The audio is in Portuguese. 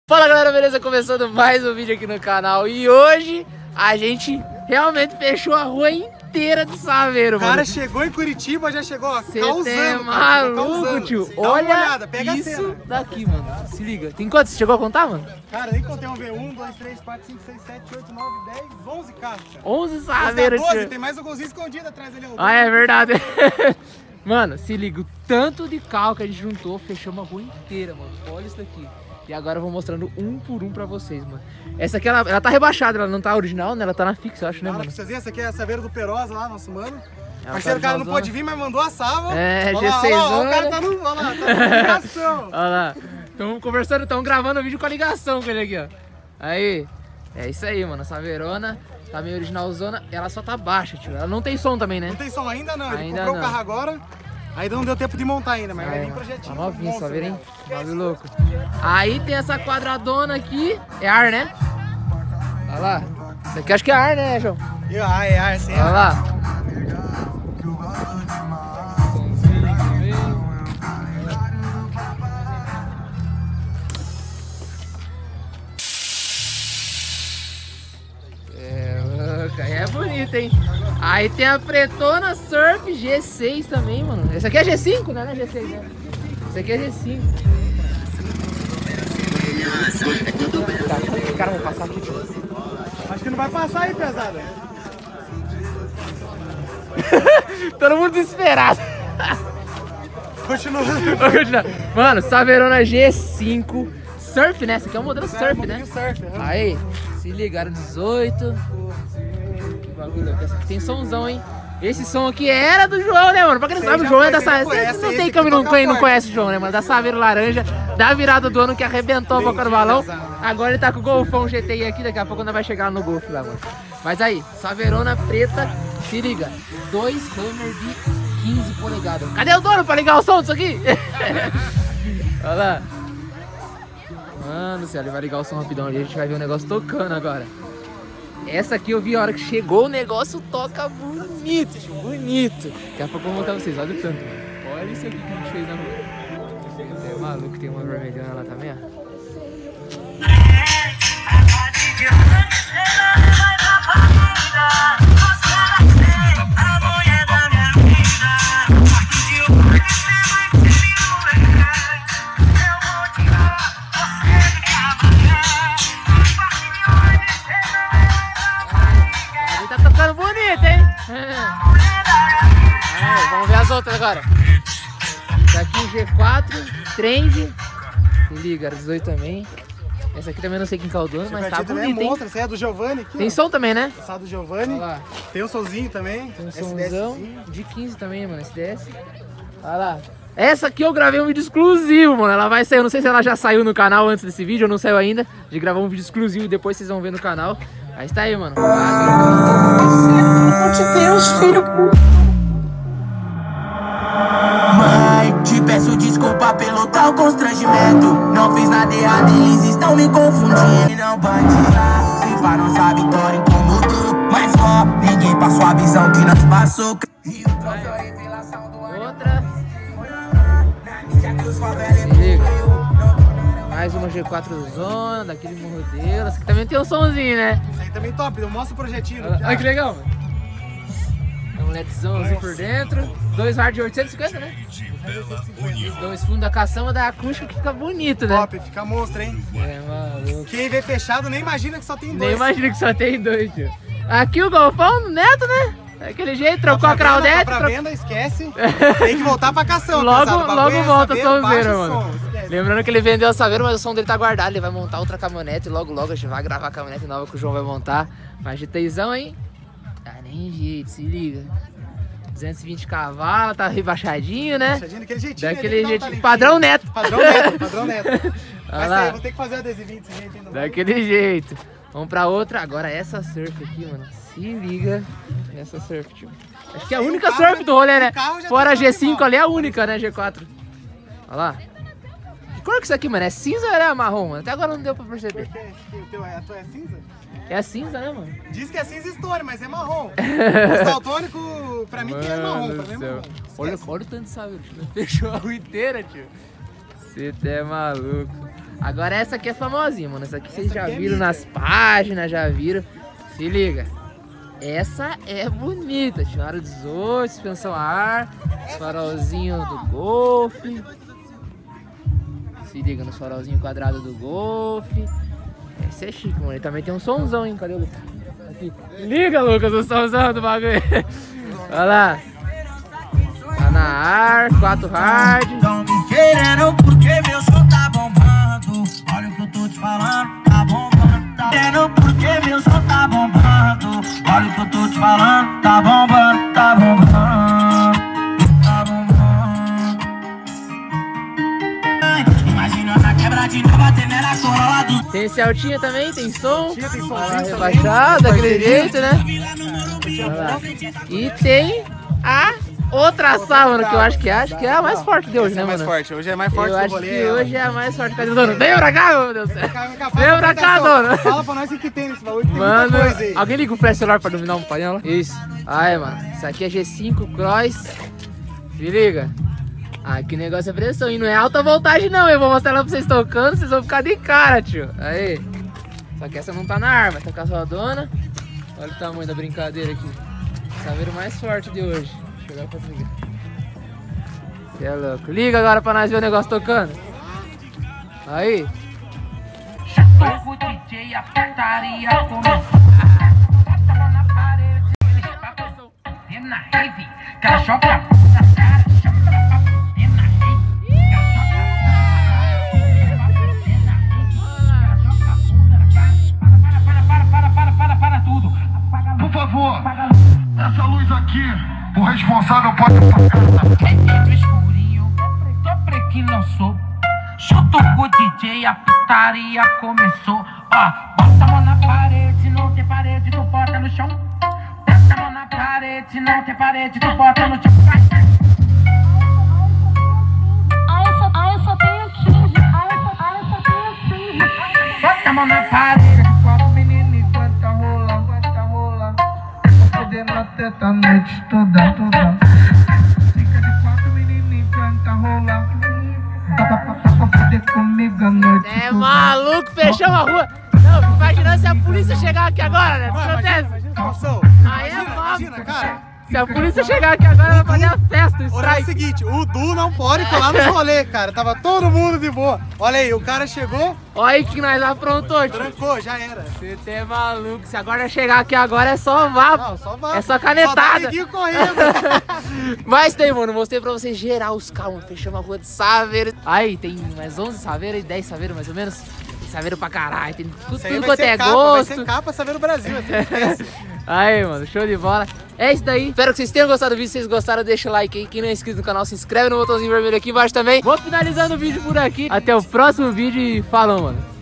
Fala galera, beleza? Começando mais um vídeo aqui no canal. E hoje a gente realmente fechou a rua inteira de Saveiro, mano. O cara chegou em Curitiba, já chegou, ó, Cê causando, é maluco, causando. tio. Dá uma Olha olhada, pega a isso cena. daqui, mano. Se liga. Tem quantos? Você chegou a contar, mano? Cara, nem contei, vamos ver. 1, 2, 3, 4, 5, 6, 7, 8, 9, 10, 11 carros. 11 Saveiro, 12, tio. tem mais um golzinho escondido atrás ali. Ah, é verdade. Mano, se liga. O tanto de carro que a gente juntou, fechamos a rua inteira, mano. Olha isso daqui. E agora eu vou mostrando um por um pra vocês, mano. Essa aqui, ela tá rebaixada, ela não tá original, né? Ela tá na fixa, eu acho, né, Cara, mano? pra vocês verem, essa aqui é a Saveiro do Perosa lá, nosso mano. É, Parceiro, o cara não pôde vir, mas mandou a salva. É, olha lá, G6, olha lá, o cara tá no, olha lá, tá na ligação. Olha lá. Estamos conversando, estamos gravando o vídeo com a ligação com ele aqui, ó. Aí, é isso aí, mano. Essa Verona tá meio originalzona, ela só tá baixa, tio. Ela não tem som também, né? Não tem som ainda não, ele Ainda comprou não. o carro agora. Aí não deu tempo de montar ainda, mas vai vir Tá projetinho. novinho, só monstro, ver, hein? né? Bagulho louco. Aí tem essa quadradona aqui, é ar, né? Olha lá. Isso aqui acho que é ar, né, João? Assim, Olha lá. É bonita, hein? Aí tem a Pretona Surf G6 também, mano. Essa aqui é G5, né? Não é G6, né? Essa aqui é G5. Tá, cara, vou passar aqui. Acho que não vai passar aí, pesada. Todo mundo desesperado. Continua. Vou continuar. Mano, Saverona G5 Surf, né? Essa aqui é um modelo Surf, né? Surf, Aí, se ligaram 18. Que bagulho, essa aqui tem somzão, hein? Esse som aqui era do João, né, mano? Pra quem não sabe, o João é da Saveiro. Não tem como não conhece o João, né, mano? Da Saveiro Laranja, da virada do ano que arrebentou a boca do balão. Agora ele tá com o Golfão GTI aqui, daqui a pouco ainda vai chegar no Golf lá, mano. Mas aí, Saverona preta, se liga, 2 Hammer de 15 polegadas. Cadê o dono pra ligar o som disso aqui? Olha lá. Mano do céu, ele vai ligar o som rapidão ali, a gente vai ver o negócio tocando agora. Essa aqui eu vi a hora que chegou, o negócio toca bonito, tio, bonito. Daqui a pouco eu vou mostrar pra vocês, olha o tanto, mano. Olha isso aqui que a gente fez na rua. É maluco, tem uma vermelhona lá também, ó. Ficando bonito, hein? Vamos ver as outras agora. Essa aqui G4, Trend. Se liga, 18 também. Essa aqui também não sei quem caldou, mas tá bonita, hein? Essa é do Giovanni aqui. Tem som também, né? Essa é do Giovanni. Olha lá. Tem um somzinho também. Tem um somzão de 15 também, mano. SDS. Olha lá. Essa aqui eu gravei um vídeo exclusivo, mano. Ela vai sair, eu não sei se ela já saiu no canal antes desse vídeo, ou não saiu ainda. De gravar um vídeo exclusivo e depois vocês vão ver no canal. Aí tá aí, mano. Mãe, te peço desculpa pelo tal constrangimento. Não fiz nada errado, eles estão me confundindo. Não pode lá, se pá nossa vitória incomodou. Mas ó, ninguém passou a visão que nós passou. Outra. Mais uma G4 zona, daquele modelo. Essa aqui também tem um somzinho, né? Isso aí também top, eu mostro o projetinho. Olha que legal, mano. É um LEDzão assim por dentro. 2 hard de 850, né? 2 fundos da caçamba da acústica que fica bonito, né? Top, fica monstro, hein? É maluco. Quem vê fechado nem imagina que só tem 2. Nem imagina que só tem 2, tio. Aqui o Golfão do Neto, né? Daquele jeito, trocou a Craudete. Tá pra venda, esquece. Tem que voltar pra caçamba. Logo volta a Saveiro, mano. Som, lembrando que ele vendeu a Saveiro, mas o som dele tá guardado. Ele vai montar outra caminhonete e logo a gente vai gravar a caminhonete nova que o João vai montar. Mas GTzão, hein? Tá nem jeito, se liga. 220 cavalos, tá rebaixadinho, né? Rebaixadinho daquele jeitinho. Daquele jeitinho. Padrão Neto. Padrão Neto, padrão Neto. Olha Mas lá. aí, vou ter que fazer o adesivinho desse jeito ainda. Daquele jeito. Vamos pra outra. Agora essa surf aqui, mano. Se liga nessa surf, tio. Acho que é a única surf do rolê, né? Fora a G5 ali é a única, né? G4. Olha lá. Que cor que isso aqui, mano? É cinza ou é marrom, mano? Até agora não deu pra perceber. A tua é cinza? É cinza, né, mano? Diz que é cinza Stone, mas é marrom. O daltônico, pra mim, que é marrom. Pra mim é marrom. Olha o tanto de sabe, tio. Fechou a rua inteira, tio. Você é maluco. Agora essa aqui é famosinha, mano. Essa aqui vocês já viram nas páginas, já viram. Se liga. Essa é bonita. Aro 18, suspensão a ar, farolzinho do Golf. Se liga nos farolzinhos quadrados do Golf. Esse é chique, mano. Ele também tem um somzão, hein? Cadê o Lucas? Aqui. Liga, Lucas, o somzão do bagulho. Olha lá. Tá na ar, 4 hard. Tão me querendo porque meu som tá bombando. Olha o que eu tô te falando, tá bombando. Tá querendo porque meu som tá bombando. Olha o que eu tô te falando, tá bombando, tá bombando. Tá bombando. Imagina na quebradinha batendo na corola do... Tem esse altinho também, tem som. Tem somzinho Rebaixado, daquele jeito, né? E tem a outra sá, mano, que eu acho que é a mais forte de hoje, né, mano? Hoje é mais forte eu do acho rolê. que hoje é a mais forte. Cadê o dono? Vem pra cá, meu Deus do céu. Vem pra cá, dono. Fala pra nós o que tem nesse bagulho, tem Mano, muita coisa aí. alguém liga o flash celular pra dominar um painel? Isso. Aí, mano, isso aqui é G5 Cross. Se liga. Ah, que negócio é pressão. E não é alta voltagem, não. Eu vou mostrar ela pra vocês tocando, vocês vão ficar de cara, tio. Aí. Só que essa não tá na arma, vai tocar só a dona. Olha o tamanho da brincadeira aqui. Saveiro mais forte de hoje. Deixa eu ver pra ligar. Você é louco. Liga agora pra nós ver o negócio tocando. Aí. O DJ, a putaria começou. Bota a mão na parede, eles papam na rave. Cara, joga a mão na cara, chama pra fuder na rave. Para tudo. Por favor, essa luz aqui, o responsável pode apagar. No escurinho, sobre que lançou. Chuta o DJ, a putaria começou. Ó, bota a mão na parede, não tem parede, tu bota no chão. Bota a mão na parede, não tem parede, tu bota no chão. Eu só tenho 15. Eu só tenho 15. Bota a mão na parede, quatro meninos e canta rola, canta rola. Vou poder na teta a noite toda, toda. Fica de quatro meninos e canta rola. Pra poder comigo a noite É toda. maluco, fechamos a rua. Não, imagina se a polícia chegar aqui agora, né? O que acontece? Imagina a emoção. Aí é Imagina, cara. Se a polícia chegar aqui agora, ela vai fazer a festa, o Olha, é o strike. seguinte, o Du não pode colar nos rolê, cara. Tava todo mundo de boa. Olha aí, o cara chegou, Olha aí que nós aprontou, tio. trancou, já era. Você é maluco. Se agora chegar aqui agora é só vapo. Não, só vai. É só canetada. Só dá neguinho correndo. Mas tem, mano, mostrei pra vocês gerar os carros. Fechamos a rua de Saveiro. Aí tem mais 11 Saveiros e 10 Saveiros mais ou menos. Tem Saveiro pra caralho. Tem tudo, Isso aí tudo vai quanto ser é capa, gosto. vai ser capa saber o Brasil, assim, esquece. Aí, mano, show de bola. É isso daí. Espero que vocês tenham gostado do vídeo. Se vocês gostaram, deixa o like aí. Quem não é inscrito no canal, se inscreve no botãozinho vermelho aqui embaixo também. Vou finalizando o vídeo por aqui. Até o próximo vídeo e falou, mano.